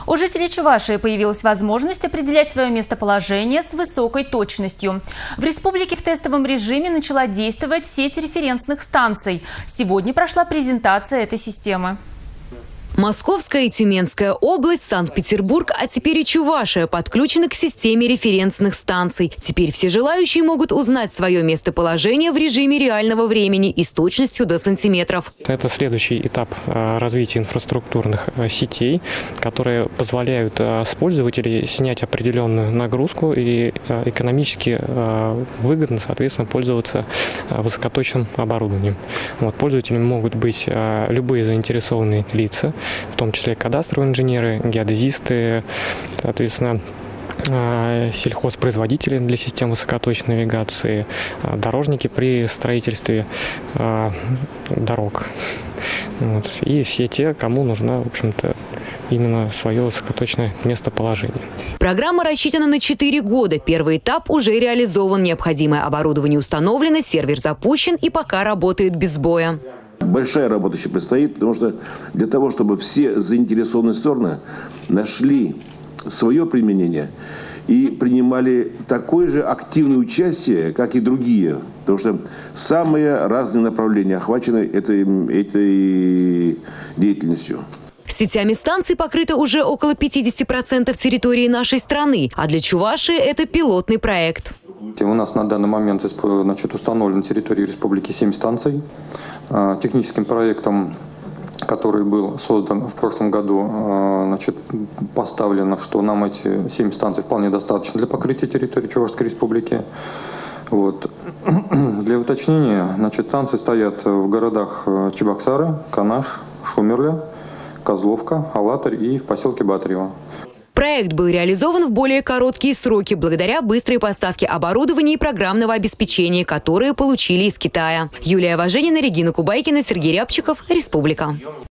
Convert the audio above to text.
У жителей Чувашии появилась возможность определять свое местоположение с высокой точностью. В республике в тестовом режиме начала действовать сеть референсных станций. Сегодня прошла презентация этой системы. Московская и Тюменская область, Санкт-Петербург, а теперь и Чувашия подключены к системе референсных станций. Теперь все желающие могут узнать свое местоположение в режиме реального времени и с точностью до сантиметров. Это следующий этап развития инфраструктурных сетей, которые позволяют с пользователей снять определенную нагрузку и экономически выгодно, соответственно, пользоваться высокоточным оборудованием. Пользователями могут быть любые заинтересованные лица, в том числе кадастровые инженеры, геодезисты, соответственно, сельхозпроизводители для систем высокоточной навигации, дорожники при строительстве дорог. И все те, кому нужно, в общем-то, именно свое высокоточное местоположение. Программа рассчитана на 4 года. Первый этап уже реализован. Необходимое оборудование установлено, сервер запущен и пока работает без сбоя. Большая работа еще предстоит, потому что для того, чтобы все заинтересованные стороны нашли свое применение и принимали такое же активное участие, как и другие. Потому что самые разные направления охвачены этой деятельностью. Сетями станций покрыто уже около 50% территории нашей страны, а для Чувашии это пилотный проект. У нас на данный момент установлено на территории республики 7 станций. Техническим проектом, который был создан в прошлом году, поставлено, что нам эти 7 станций вполне достаточно для покрытия территории Чувашской республики. Для уточнения, станции стоят в городах Чебоксары, Канаш, Шумерля, Козловка, Алатырь и в поселке Батарево. Проект был реализован в более короткие сроки благодаря быстрой поставке оборудования и программного обеспечения, которые получили из Китая. Юлия Важенина, Регина Кубайкина, Сергей Рябчиков, Республика.